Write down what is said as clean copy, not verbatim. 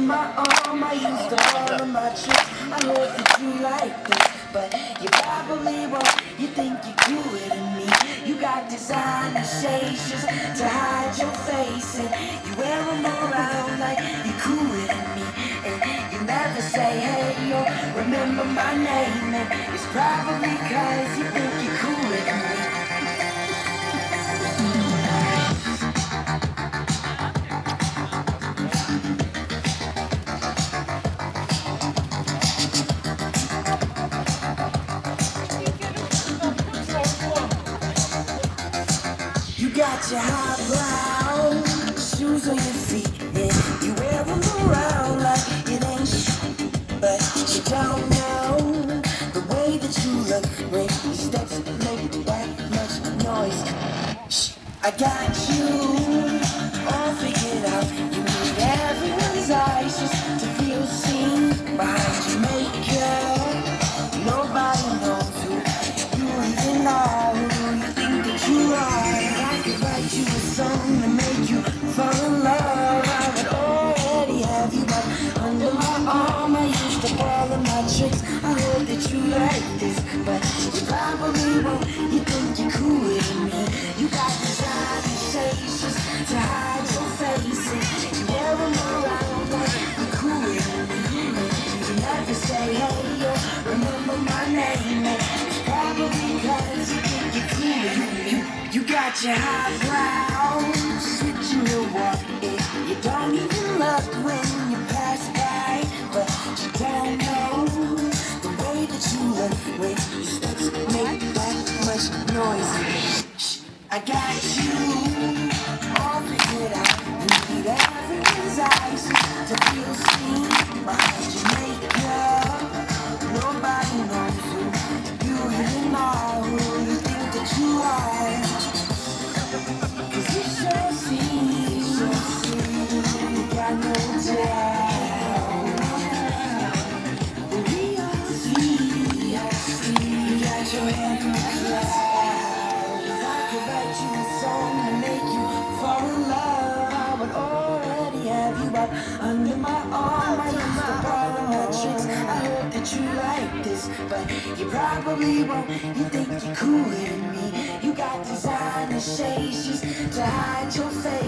my arm, I used to follow my tricks. I heard that you like this, but you probably won't. You think you're cooler than me. You got designer shades just to hide your face, and you wear them around like you're cooler than me. And you never say hey or remember my name, and it's probably 'cause you think you're cooler than me. You got your high brown shoes on your feet, and you wear them around like it ain't shit. But you don't know the way that you look when your steps make that much noise. Shh, I got you all figured out. You need everyone's eyes just to feel seen behind your makeup. Nobody knows who you even are, who you think that you are. Write you a song to make you fall in love. I would already have you up under my arm. I used to follow my tricks. I heard that you like this, but you probably won't. You think you're cooler than me. You got designer shades just to hide your face, and you wear them around like you're cooler than me. You never say hey or remember my name, and it's probably 'cause you think you're cooler than me. You got your highbrow switching your walk. You don't even look when you pass by, but you don't know the way that you look when your steps make that much noise. Shh, I got you all figured out. You need everyone's eyes to feel seen behind your makeup. Nobody knows who you even are, who you think that you are. 'Cause you sure see, you got no doubt. We all see, you got your head in the clouds. If I could write you a song to make you fall in love, I would already have you up under my arm. I used to follow my tricks. I heard that you like this, but you probably won't. You think you're cooler than me. You got designer shades just to hide your face.